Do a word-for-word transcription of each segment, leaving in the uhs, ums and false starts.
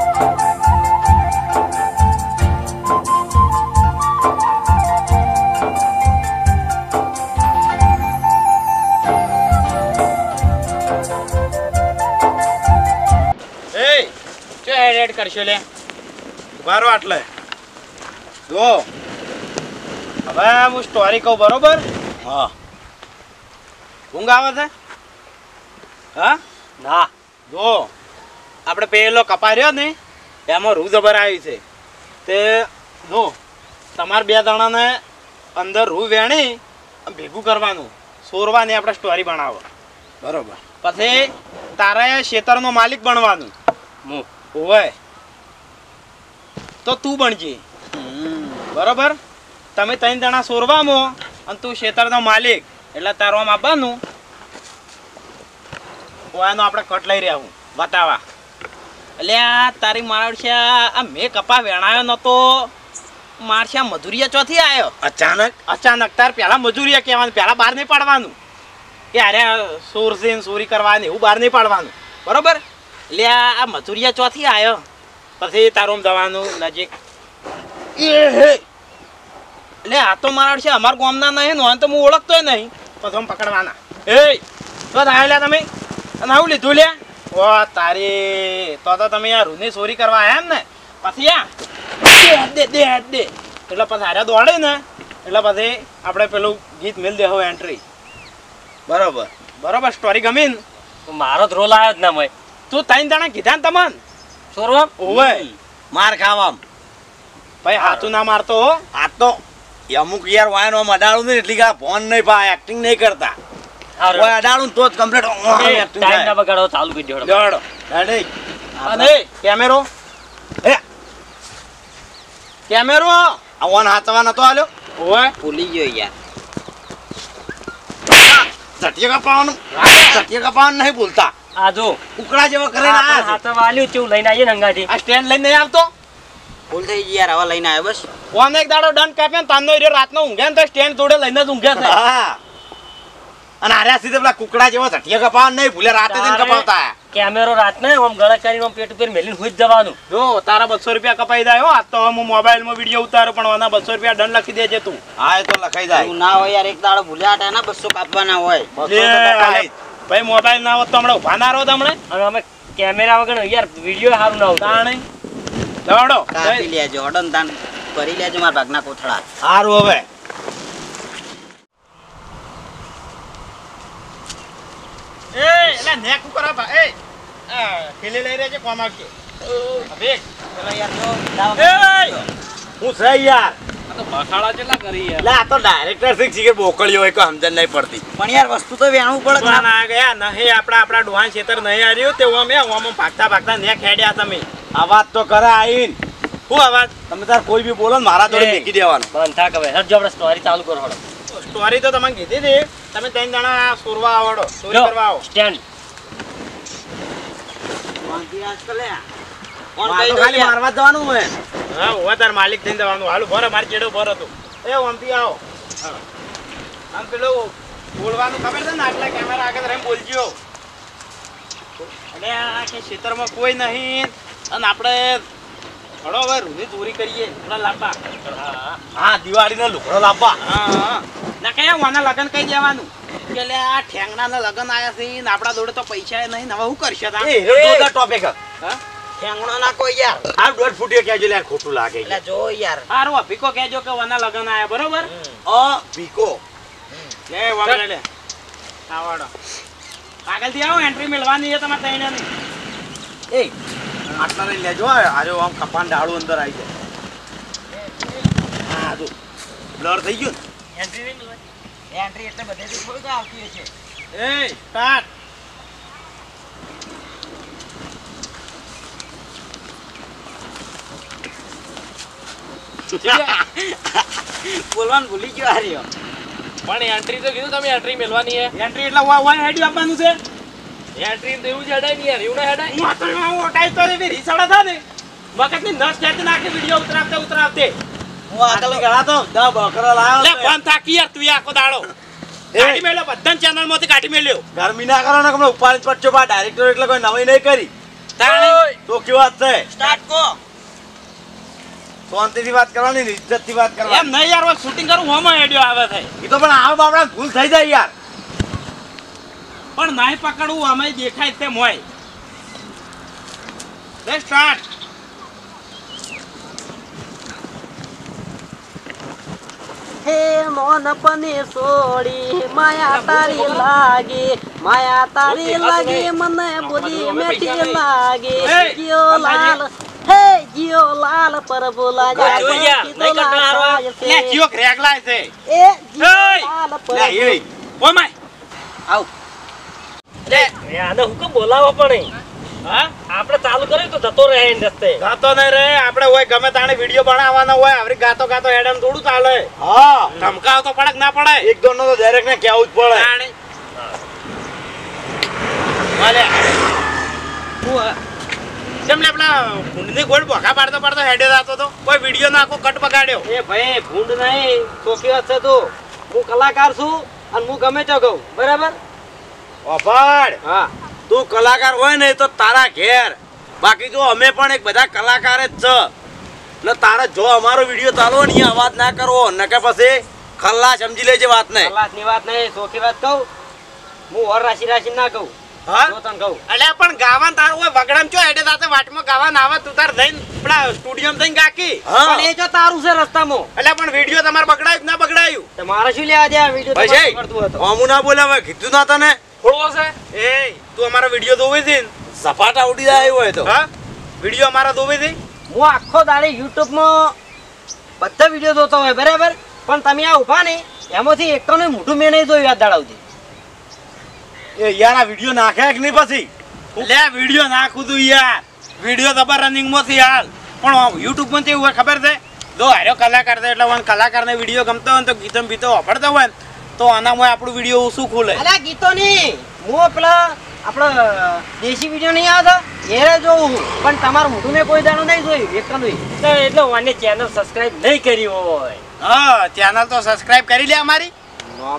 કરશો લે બારો આટલે જો હવે હું સ્ટોરી કહું બરોબર હા ઊંઘ આવે છે હા ના જો આપણે પેલો કપા રહ્યો ને એમાં રૂ જબર આવી છે તે જો તમારે બે જણાને અંદર રૂ વેણી ભેગું કરવાનું સોરવાની આપણે સ્ટોરી બનાવો બરોબર પછી તારે ખેતરનો માલિક બનવાનું હું ઓય તો તું બનજે બરોબર તમે ત્રણ જણા સોરવામાં અને તું ખેતરનો માલિક એટલે તારો આમ આપવાનું ઓયાનો આપણે કટ લઈ રહ્યા હું બતાવા એટલે આ તારી મારછા આ મેં કપા વેણાયો નતો મારછા મજૂરિયા ચોથી આવ્યો અચાનક અચાનક તાર પહેલા મજૂરિયા કહેવાનું પહેલા બહાર નહીં પાડવાનું કે અરે સોરશે ચોરી કરવાની એવું બહાર નહીં પાડવાનું બરોબર એટલે આ મજૂરિયા ચોથી આવ્યો પછી તારું જવાનું નજીક એ હે એટલે આ તો મારા છે અમારા ગામના નહીં નો તો હું ઓળખતોય નહીં પછી આમ પકડવાના એ તો આવેલા તમે અને આવું લીધું લ્યા ઓ તારી તો તો તમે યાર રૂની ચોરી કરવા આવ્યા એમ ને પછી યા દે દે દે એટલે પછી હારે દોડે ને એટલે પછી આપણે પેલું ગીત મેલ દેહો એન્ટ્રી બરોબર બરોબર સ્ટોરી ગમી ને મારો જ રોલ આવ્યો જ ના મય તું ત્રણ જણા કીધા ને તમન સોરવા ઓવે માર ખાવામ ભાઈ હાથું ના મારતો હો આ તો અમુક યાર વાયનો અડાડું ને એટલી કા ફોન નહીં ભાઈ એક્ટિંગ નહીં કરતા ઓય અડાડું તો જ કમ્પ્લીટ એક્ટિંગ ટાઈમ ના બગાડો ચાલુ કરી દેડો દેડો રેડી અને કેમેરો એ કેમેરો આ ઓન હાથવા નતો આલ્યો ઓય ભૂલી ગયો યાર સટિયા કપાવાનું સટિયા કપાવાનું નહીં બોલતા આ જો ઉકળા જેવા કરીને આયા હાથ વાલ્યું ચેવું લઈને આવીએ નંગાથી આ સ્ટેન્ડ લઈને નહીં આવતો ભૂલ થઈ ગઈ યાર હવે લઈને આવ્યો બસ કોને એક દાડો દંડ કાપ્યો ને તાનો રે રાતનો ઊંઘે ને તો સ્ટેન્ડ જોડે લઈને જ ઊંઘે છે હા અને આર્યા સીધે પેલા કુકડા જેવા સટિયા કપાવાનું નહીં ભૂલે રાતે જઈને કપાવતા કેમેરો રાતને આમ ગળા કરીને પેટ ઉપર મેલીને હોઈ જવાનું જો તારા બસો રૂપિયા કપાઈ જાય હો આ તો હું મોબાઈલમાં વિડિયો ઉતારો પણ આના બસો રૂપિયા દંડ લખી દેજે તું હા એ તો લખાઈ જાય ના હોય યાર એક દાડો ભૂલ્યા હતા ને બસો કાપવાના હોય ભાઈ મોબાઈલ ના હોત તો હમણાં ઉભા ના રહો તમને અને અમે કેમેરા વગર યાર વિડિયો સારું ના આવતા નહીં દોડો કાપી લેજો ઓડન તાન કરી લેજો મારા ભાગના કોથળા સારું હવે એ એટલે નેક ઉપર આપ એ આ ખેલે લઈ રહેજે કોમ આવશે અબે પેલા યાર જો એ હું છે યાર આ તો બખાડા જેટલા કરી યાર લે આ તો ડાયરેક્ટર સિંહ સિંહ બોકળ્યો હોય કે સમજણ નહીં પડતી પણ યાર વસ્તુ તો વેણવું પડે ના ના ગયા નહીં આપડા આપડા ડોહાન ખેતર નહીં આર્યું તે ઓમ એ ઓમ ભાગતા ભાગતા નેક હેડ્યા તમે આવાજ તો કરે આઈન હું આવાજ તમે તાર કોઈ બી બોલો ને મારા જોડે મેકી દેવાનો બંધ થા કવે હટ જો આપણે સ્ટોરી ચાલુ કરો હડો સ્ટોરી તો તમને કીધી હતી તમે ત્રણ જણા સોરવા આવડો ચોરી કરવા આવો સ્ટેન્ડ વાંધી આજકાલ કોણ કઈ ખાલી મારવા જવાનું હોય હા ઓવા તાર માલિક થઈને જવાનું હાલો ભરો માર ચેડો ભરો તું એ ઓમથી આવો આમ પેલો બોલવાનું ખબર છે ને આટલા કેમેરા આગળ રહીને બોલજો અને આ કે ખેતરમાં કોઈ નહીં અને આપણે હળો હવે રૂની ચોરી કરીએ થોડા લાંબા હા દિવાળીનો લુગડો લાવવા હા ના કયા વાના લગન કઈ દેવાનું કે લે આ ઠેંગણાના લગન આયા છે ને આપણા જોડે તો પૈસા નહીં હવે શું કરશે તા એ હેડો ટોપિક હા ઠેંગણો ના કોઈ યાર આ દોઢ ફૂટિયો કહેજો લે ખોટું લાગે એટલે જો યાર હારો ભીકો કહેજો કે વાના લગન આયા બરોબર અ ભીકો લે વાગલે લે આવાડો આગળથી આવો એન્ટ્રી મેળવાની છે તમારે તઈને નહીં એ આટલા લઈ લેજો આજો આમ કપાન ડાળું અંદર આવી જાય હા જો બ્લર થઈ ગયું એન્ટ્રી નહીં મળે એન્ટ્રી એટલે બધેથી થોડું આવતી છે એ સ્ટાર્ટ બોલવાનું ભૂલી ગયો હાર્યો પણ એન્ટ્રી તો કીધું તમે એન્ટ્રી મેળવાની છે એન્ટ્રી એટલે વા વા હેડી આપવાનું છે એન્ટ્રી તો એવું જ હેડાય નહીં યાર એવું ના હેડાય હું તો હું ઓટાઈ તો એ રીસાડા થા ને વખતની નસ ખેંચ નાખી વિડિયો ઉતરાવતે ઉતરાવતે હું આગળ ગળા તો દા બકરા લાયો લે ફોન થાકી યાર તું આખો દાડો ગાડી મેલ્યો બધાન ચેનલ માંથી ગાડી મેલ્યો ગરમી ના કરો ને કમળો ઉપાડી પડજો બા ડાયરેક્ટર એટલે કોઈ નવી નહીં કરી તાણે તો ચોખ્ખી વાત છે. સ્ટાર્ટ કો શાંતિથી વાત કરવાની ને ઇજ્જતથી વાત કરવાની. એમ નહીં યાર, હવે શૂટિંગ કરું હોમાં એડિયો આવે છે. એ તો પણ આવા બાપડા ભૂલ થઈ જાય યાર. પણ નહીં પકડવું અમે દેખાય તેમ હોય. લે સ્ટાર્ટ. હે મોનપને સોડી માયા તારી લાગે, માયા તારી લાગે મને બોલી મેઠી લાગે. જીઓ લાલ હે જીઓ લાલ પર બોલા જા લે જીઓ ક્રેક લાય છે. એ જીઓ લાલ પર લે એ ઓ માય આવ. લે આને હુકમ બોલાવો પણ હા આપણે ચાલુ કર્યું તો જતો રહે ને રસ્તે. ગાતો નહીં રે, આપણે હોય ગમે તાણે વિડિયો બનાવવાનો હોય, આવરી ગાતો ગાતો હેડન થોડું ચાલે. હા ધમકાવ તો પડક ના પડે. એક દોનો તો ડાયરેક્ટ ને કહેવું જ પડે. તાણે વાલે હું જેમ લે પેલા ભૂંડની ગોળ બોખા પાડતો પાડતો હેડે જાતો તો કોઈ વિડિયો નાખો કટ બગાડ્યો. એ ભાઈ ભૂંડ નહીં, ચોખી વાત છે તું. હું કલાકાર છું અને હું ગમે તે કહું, બરાબર? ઓફાડ હા. તું કલાકાર હોય ને તો તારા ઘેર, બાકી જો અમે પણ એક બધા કલાકાર જ છે. એટલે તારે જો અમારો વિડીયો ચાલવો ને અહીંયા અવાજ ના કરવો, નકે પછી ખલ્લા સમજી લેજે વાત ને. કલાકની વાત નહીં, ચોખી વાત કહું. હું ઓર રાશિ રાશિ ના કહું, હા જો તને કહું. અલ્યા પણ ગાવાન તારું હોય વગડામ ચો હેડે જાતે વાટમાં ગાવાન આવે તું તાર જઈને પેલા સ્ટુડિયોમાં જઈને ગાકી. હા પણ એ જો તારું છે રસ્તામાં. અલ્યા પણ વિડિયો તમારે બગડાયું કે ના બગડાયું? તો મારે શું લેવા દે આ વિડીયો ભાઈ તમારે કરતું હતો. અમુ ના બોલે હવે કીધું ના તને. ખોળવો છે એ તું અમારો વિડિયો જોવે છે ને? સપાટા ઉડી જાય હોય તો હા વિડિયો અમારા જોવે છે. હું આખો દાડે યુટ્યુબમાં બધા વિડીયો જોતો હોય, બરાબર? પણ તમે આ ઉભા ને એમાંથી એકનું મોઢું મેં નહીં જોયું યાદ દાડાવતી. એ યાર આ વિડીયો નાખ્યા કે નહીં પછી? લે વિડિયો નાખું તું યાર, વિડિયો તમાર રનિંગ માં થી હાલ. પણ યુટ્યુબ માં કેવું હોય ખબર છે? જો હાર્યો કલાકાર છે એટલે વન કલાકારને વિડિયો ગમતો હોય ને તો ગીતમ બીતો વાપરતો હોય ને તો આનામાં આપણું વિડિયો શું ખુલે. અલા ગીતો નહીં, હું પેલા આપણો દેશી વિડીયો નહીં આવતો એ જોઉં, પણ તમારું મોઢું મેં કોઈ દાડો નહીં જોયું એકનું. એટલે મને ચેનલ સબસ્ક્રાઇબ નહીં કરી હોય. હા ચેનલ તો સબસ્ક્રાઇબ કરી લે અમારી. નોમ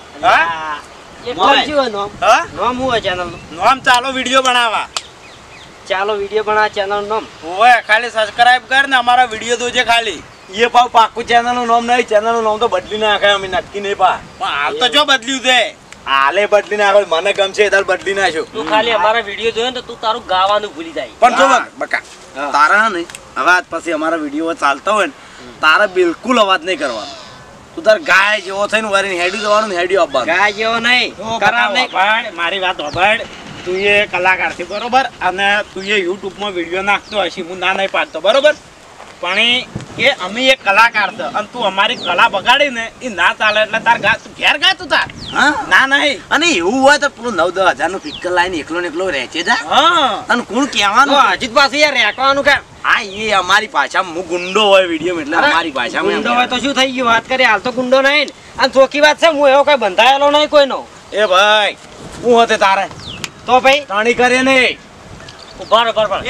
હા એટલું શું હોય નોમ? હા નોમ હું હોય ચેનલનું? નોમ ચાલો વિડિયો બનાવવા. ચાલો વિડીયો બનાવ ચેનલ નામ. ઓય ખાલી સબસ્ક્રાઇબ કર ને અમારા વિડિયો જોજે ખાલી. એ પાવ પાકું ચેનલ નું નામ નહીં, ચેનલ નું નામ તો બદલી નાખે અમે નક્કી નહીં પા. પણ હાલ તો જો બદલ્યું છે. હાલે બદલી નાખો, મને ગમશે એ તાર બદલી નાખ્યો. તું ખાલી અમારા વિડીયો જોયો ને તો તું તારું ગાવાનું ભૂલી જાય. પણ જો હા. બકા તારા ને હવે આજ પછી અમારા વિડીયો ચાલતો હોય ને તારે બિલકુલ અવાજ નહીં કરવાનો. તું તાર ગાય જેવો થઈને વારીને હેડી જવાનું ને હેડી આપવાનું. ગાય જેવો નહીં, કરાવ નહીં. મારી વાત સાંભળ, તું એ કલાકાર છે બરોબર, અને તું એ યુટ્યુબમાં વિડીયો નાખતો હશે, હું ના નહીં પાડતો બરોબર, પણ એ અમે એક કલાકાર છે અને તું અમારી કલા બગાડી ને એ ના ચાલે. એટલે તાર ગા તું ઘેર ગા તું તાર. હા ના નહીં. અને એવું હોય તો પેલું નવ દસ હજાર નું પિક્ચર લાઈને એકલો ને એકલો રહેશે જા. હા અને કોણ કહેવાનું? અજીત પાસે યાર રેકવાનું કામ. હા એ અમારી ભાષામાં હું ગુંડો હોય વિડીયો એટલે અમારી ભાષામાં એમ ગુંડો હોય તો શું થઈ ગયું? વાત કરીએ હાલ તો ગુંડો નહીં ને. અને ચોખ્ખી વાત છે, હું એવો કઈ બંધાયેલો નહીં કોઈનો. એ ભાઈ હું હતે તારે તો ભાઈ તાણી કરે નહીં. ઉભા રહો બરાબર.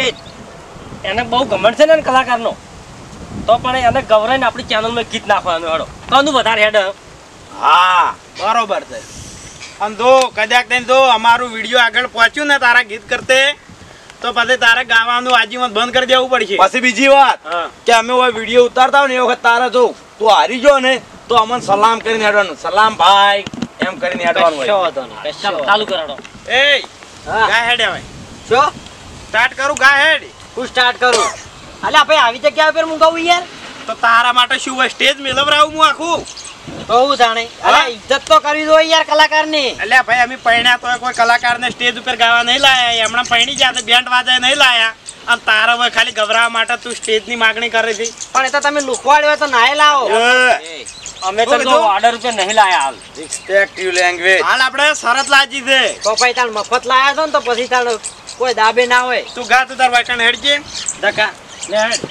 એને બહુ ગમન છે ને કલાકારનો, તો પણ એને ગવરાઈને આપણી ચેનલમાં ગીત નાખવાનું હેડો કોનું વધારે હેડ. હા બરોબર છે. અને જો કદાચ તને જો અમારું વિડીયો આગળ પહોંચ્યું ને તારા ગીત કરતે તો પછી તારે ગાવાનું આજીવન બંધ કરી દેવું પડશે. પછી બીજી વાત હા કે અમે હોય વિડીયો ઉતારતા હોય ને એ વખત તારે જો તું હારી ગયો ને તો અમને સલામ કરીને હેડવાનું, સલામ ભાઈ એમ કરીને હેડવાનું કશો હોય. વાંધો નહીં. ચાલો ચાલુ કરાડો. એ હા ગા હેડ હવે શું સ્ટાર્ટ કરું. ગા હેડ હું સ્ટાર્ટ કરું? અલ્યા ભાઈ આવી જગ્યા પર હું કહું યાર તો તારા માટે શું હોય સ્ટેજ મેલવરાવું હું આખું. કહું જાણે. અલ્યા ઇજ્જત તો કરવી જોઈએ યાર કલાકારની. એટલે ભાઈ અમે પૈણ્યા તો કોઈ કલાકારને સ્ટેજ ઉપર ગાવા નહીં લાયા, હમણાં પૈણી ગયા બેન્ડ વાજાય નહીં લાયા, અને તારા હોય ખાલી ગભરાવા માટે તું સ્ટેજની માગણી કરી હતી. પણ એ તો તમે લુખવાડ્યો હોય તો નાય લાવો. એ, અમે તો જો ઓર્ડર રૂપિયા નહીં લાયા હાલ. respective language. હાલ આપણે શરત લાજી છે. તો ભાઈ તાર મફત લાયા છો ને તો પછી તાર કોઈ દાબે ના હોય. તું ગા તું તાર વાયકણ હેડજે. ધક્કા લે હેડ.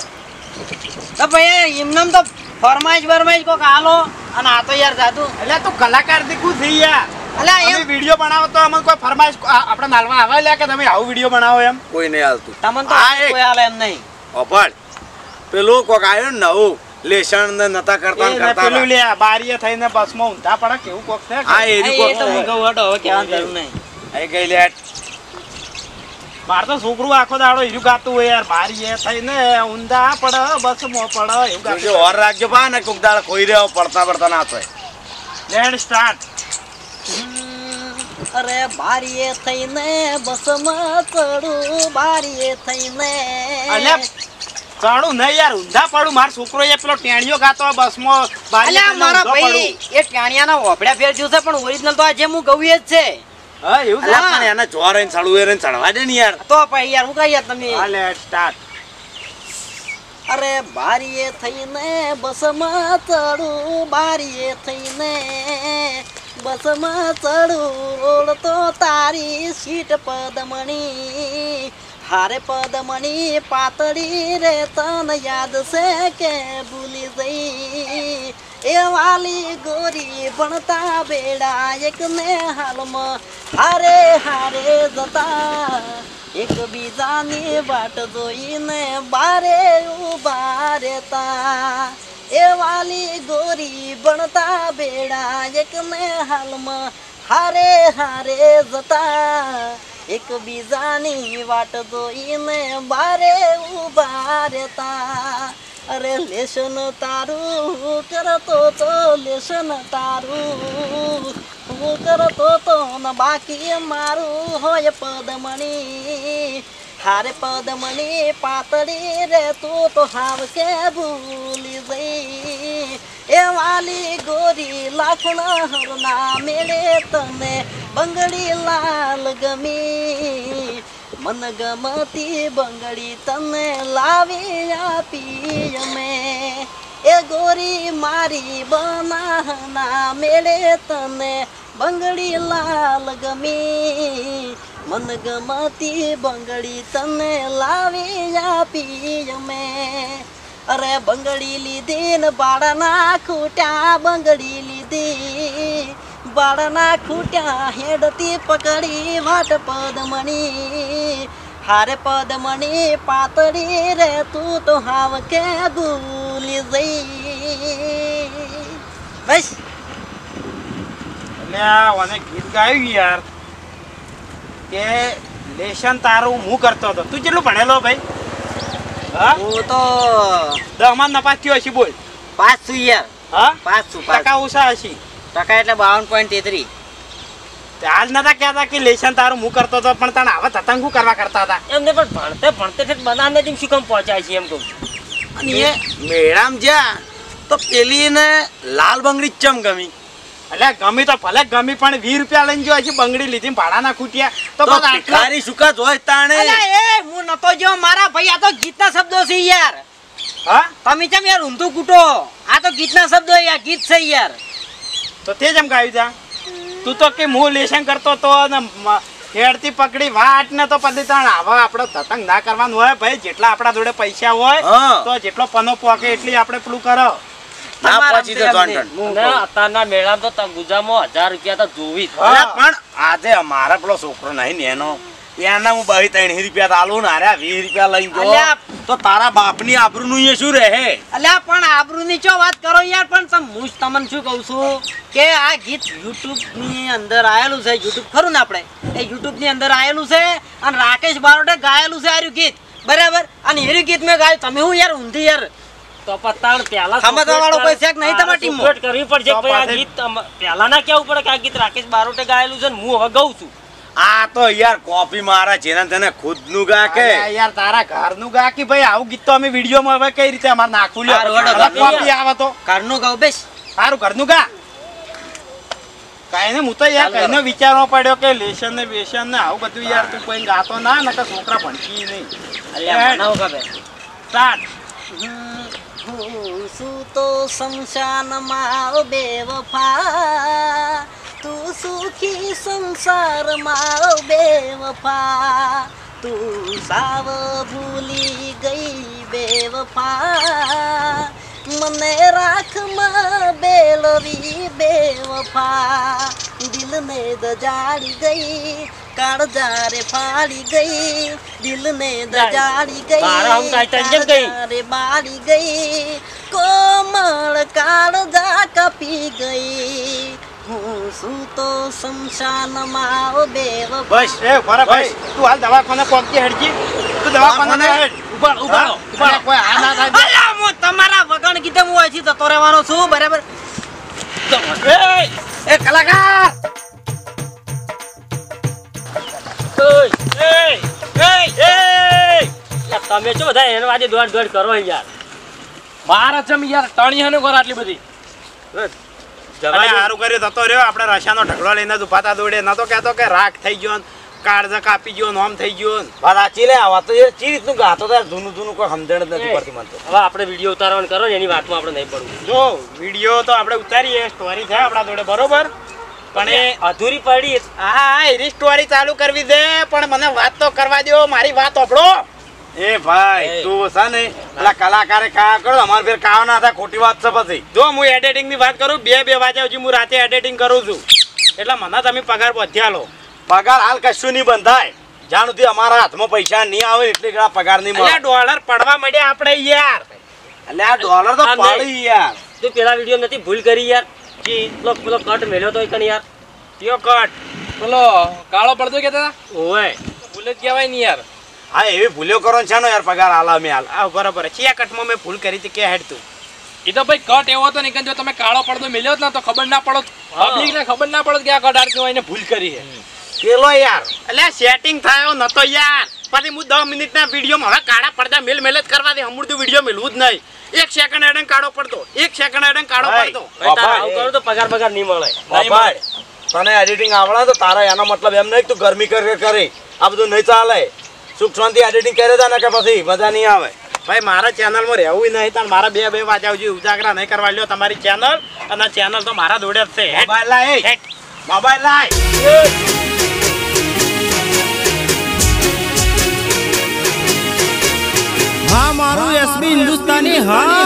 તો ભાઈ એમનેમ તો ફરમાઈશ બરમાઈશ કોક હાલો, અને આ તો યાર જાતું. એટલે તું કલાકાર થી ખુશ થઈ યાર. અલ્યા અમે એમ વિડીયો બનાવો તો અમને કોઈ ફરમાઈશ આપણે નાલવા આવે લે કે તમે આવું વિડીયો બનાવો એમ. કોઈ નહીં હાલતું. તમને તો આ એક- કોઈ હાલે એમ નહીં. અપાડ પેલું કોક આવ્યો ને નવું લેસણ ને નતા કરતા ને એ ને કરતા પેલું હતા. લે બારીએ થઈને બસમાં ઊંધા પડે કેવું કોક છે. હા એ એ રહ્યું તો કોક હું છે. કહું હટો હવે કહેવાનું જરૂર નહીં. આઈ ગઈ લેટ. માર તો છોકરું આખો દાડો હીરું ગાતું હોય યાર બારી એ થઈને ઊંધા પડ બસ મો પડ એવું ગાતું જો ઓર રાખજો બા ને કોક દાડો કોઈ રહ્યો પડતા પડતા ના થાય લેડ સ્ટાર્ટ અરે બારીએ થઈને બસમાં ચડું બારીએ થઈને અલ્યા ચડું નહીં યાર ઊંધા પડું માર છોકરો એ પેલો ટેણીયો ગાતો હોય બસમાં બારી અલ્યા મારા ભાઈ એ ટાણિયાના ઓભળ્યા ફેર જ્યું છે પણ ઓરિજિનલ તો આજે હું ગયું જ છે હા એવું અલા પણ એને જોર એને ચડવું એને ચડવા દે ને યાર તો પછી યાર હું કઈ યાર તમે હા લેડ સ્ટાર્ટ અરે બારીએ થઈને બસમાં ચડું બારીએ થઈને બસમાં ચડું ઓળતો તારી સીટ પદમણી હારે પદમણી પાતળી રે તન યાદ છે કે ભૂલી જઈ એ વાલી ગોરી ભણતા બેડા એક ને હાલમાં હારે હારે જતા એકબીજાની વાટ જોઈને બારે ઉભા રહેતા એ વાલી ગોરી ભણતા બેડા એક ને હાલમાં હારે હારે જતા એકબીજાની વાટ જોઈને બારે ઉભા રહેતા અરે લેશન તારું કરતો તો લેશન તારું હું કરતો તો ન બાકી મારું હોય પદમણી હારે પદમણી પાતળી રે તું તો હાવ કે ભૂલી જઈ એ વાલી ગોરી લાખણા હરના મેળે તને બંગડી લાલ ગમી મન ગમતી બંગડી તને લાવી આપી અમે એ ગોરી મારી બનાહના મેળે તને બંગડી લાલ ગમી મન ગમતી બંગડી તને લાવી આપી અમે અરે બંગડી લીધી ને બાળના ખૂટ્યા બંગડી લીધી બાળના ખૂટ્યા હેડતી પકડી વાટ પદમણી હારે પદમણી પાતળી રે તું તો હાવ કે ભૂલી જઈ બસ અલ્યા ઓને ગીત ગાયું યાર કે લેશન તારું હું કરતો હતો તું કેટલું ભણેલો ભાઈ હા હું તો દહમાં નપાસ થયો હશે બોલ પાસ છું યાર હા પાસ છું પાસ ટકા ઓછા હશે ટકા એટલે બાવન પોઈન્ટ તેત્રીસ હાલ નતા કહેતા કે લેશન તારું હું કરતો હતો પણ તને આવા તતંગ કરવા કરતા હતા એમને પણ ભણતે ભણતે ઠેઠ બનાવને જેમ શું કામ પહોંચાય છે એમ કહું અને એ મેળામ જ્યાં તો પેલી ને લાલ બંગડી ચમ ગમી એટલે ગમી તો ભલે ગમી પણ વીસ રૂપિયા લઈને જો હજી બંગડી લીધી ભાડાના ખૂટ્યા તો તો બસ આટલું. ભિખારી સુકા જોય તાણે અલા એ હું નતો જો મારા ભાઈ આ તો ગીતના શબ્દો છે યાર હા તમે કેમ યાર ઊંધું કૂટો આ તો ગીતના શબ્દો યાર ગીત છે યાર તો તે જેમ ગાયું તા તું તો કે હું લેશન કરતો તો ને મ- હેડતી પકડી વાટ ને તો પછી તણ આવા આપણે તતંગ ના કરવાનું હોય ભાઈ જેટલા આપણા જોડે પૈસા હોય હા. તો જેટલો પનો પોકે એટલી આપણે પેલું કરો ના તમારા પહોંચી તો એમને. જોન ના અત્યારના મેળામાં તો ગુજામાં હજાર રૂપિયા તો જોવી જ. હા. પણ આજે અમારા પેલો છોકરો નહીં ને એનો એના હું બહી ત્રણ રૂપિયા આલું ને અરે વીસ રૂપિયા લઈને જો અલ્યા. તો તારા બાપની આબરૂનું એ શું રહે અલ્યા પણ આબરૂની ચો વાત કરો યાર પણ તમ હું જ તમને શું કહું છું કે આ ગીત યુટ્યુબ ની અંદર આયેલું છે યુટ્યુબ ખરું ને આપણે એ યુટ્યુબ ની અંદર આયેલું છે અને રાકેશ બારોટે ગાયેલું છે આર્યું ગીત બરાબર અને એર્યું ગીત મેં ગાયું તમે હું યાર ઊંધી યાર તો પતાણ પહેલા સમજવાવાળો કોઈ છે કે નહીં તમારી ટીમમાં? support કરવી પડશે તો કે ભાઈ આ પાછી- ગીત અમ- પહેલા ના કેવું પડે કે આ ગીત રાકેશ બારોટે ગાયેલું છે ને હું હવે ગાઉં છું. આ તો યાર કોપી મારા જેના તેને ખુદનું ગા કે અલ્યા યાર તારા ઘરનું ગા કે ભાઈ આવું ગીત તો અમે વિડીયોમાં હવે કઈ રીતે અમારે નાખવું લ્યો હારું, હેડો, અલગ કોપી આવે તો ઘરનું ગાવ બેસ સારું ઘરનું ગા કાંઈ ને હું તો યાર કઈને વિચારવો પડ્યો કે લેશન ને બેશન ને આવું બધું યાર તું કોઈ ગાતો ના નકર છોકરા ભણકી નહીં અલ્યા બનાવો ખબર સ્ટાર્ટ હું શું તો શમશાનમાં બેવફા તું સુખી સંસારમાં બેવફા તું સાવ ભૂલી ગઈ બેવફા મને રાખમાં બેલવી બેવફા દિલને દજાડી ગઈ કાળજા રે ફાડી ગઈ દિલને દજાડી ગઈ તારા હમ કાંઈ તને કેમ ગઈ? રે બાળી ગઈ કોમળ કાળજા કપી ગઈ હું શું તો શમશાનમાં ઓ બેવફા. બસ એ ફરે બસ તું હાલ દવાખાને પહોંચી હેડજી તું દવાખાને હેડ ઉભા ઉભા ઉભા કોઈ આ ના થાય અલા હું તમારા વગણ કીધે હું અહીંથી જતો રહેવાનો છું બરાબર. એ એ કલાકાર એ એ એ તમે શું બધા એના વાજે દોડ દોડ કરો યાર. મારા ચમ યાર ટણી હને કર આટલી બધી અરે હારું કર્યું થતો રહ્યો આપણે રશાનો ઢગલો લઈને જ ઉભા તા દોડે ન તો કહેતો કે રાખ થઈ ગયો ને કાળજા કાપી ગયો નોમ થઈ ગયો ને વાત સાચી લે આવા તો યાર ચી રીતનું ગાતો તો યાર જૂનું જૂનું કોઈ સમજણ જ નથી પડતી મને તો. હવે આપણે વિડીયો ઉતારવાનું કરો ને એની વાતમાં આપણે નહીં પડવું. જો વિડીયો તો આપણે ઉતારીએ સ્ટોરી થાય આપણા જોડે બરોબર પણ એ અધૂરી પડી. હા એની સ્ટોરી ચાલુ કરવી છે પણ મને વાત તો કરવા દો મારી વાત ઓપડો. એ ભાઈ તું છે ને પેલા કલાકારે કાયા કરો અમારે ફેર કાયો ના થાય ખોટી વાત છે પછી. જો હું એડિટિંગ ની વાત કરું બે બે વાગ્યા સુધી હું રાતે એડિટિંગ કરું છું એટલે મને તમે પગાર બધ્યા લો. પગાર હાલ કશું નહીં બંધાય જ્યાં સુધી અમારા હાથમાં પૈસા નહીં આવે એટલે ઘણા પગાર નહીં મળે. એટલે ડોલર પડવા મળ્યા આપણે યાર. એટલે આ ડોલર તો આમ નહીં. પડી યાર. તું પેલા વિડીયો નથી ભૂલ કરી યાર. જી પેલો પેલો કટ મેલ્યો તો કણ યાર. કયો કટ પેલો કાળો પડતો કેતા ઓય ભૂલ જ કહેવાય ને યાર. હા એવી ભૂલ્યો કરો ને છે ને યાર પગાર હાલ અમે હાલ. આ બરોબર છે આ કટમાં મેં ભૂલ કરી હતી કે હેડ તું એ તો ભાઈ કટ એવો હતો ને કે જો તમે કાળો પડતો મેલ્યો જ ને તો ખબર ના પડો પબ્લિક ને ખબર ના પડે કે આ કટ આર કેવાય એને ભૂલ કરી છે પેલો યાર એટલે સેટિંગ થયો નતો યાર પછી હું દસ મિનિટના વિડીયોમાં હવે કાળા પડદા મેલ મેલ જ કરવા દે અમૃત વિડીયો મેલવું જ નહીં. એક સેકન્ડ એડંગ કાળો પડતો એક સેકન્ડ એડંગ કાળો ભાઈ. પડતો ભાઈ તારે બાપા, આવું કરો તો પગાર પગાર નહીં મળે. બાપા તને એડિટિંગ આવડે તો તારા એનો મતલબ એમ નહીં કે તું ગરમી કરી કરી આ બધું નહીં ચાલે. સુખ શાંતિ એડિટિંગ કરે છે ને કે પછી મજા નહીં આવે. ભાઈ મારા ચેનલમાં રહેવું નહીં તાર મારા બે બે વાગ્યા સુધી ઉજાગરા નહીં કરવા લ્યો તમારી ચેનલ અને ચેનલ તો મારા જોડે જ છે. હેડ. મોબાઈલ લાય હેડ. મોબાઈલ લાય. હા મારું એસબી હિન્દુસ્તાની હા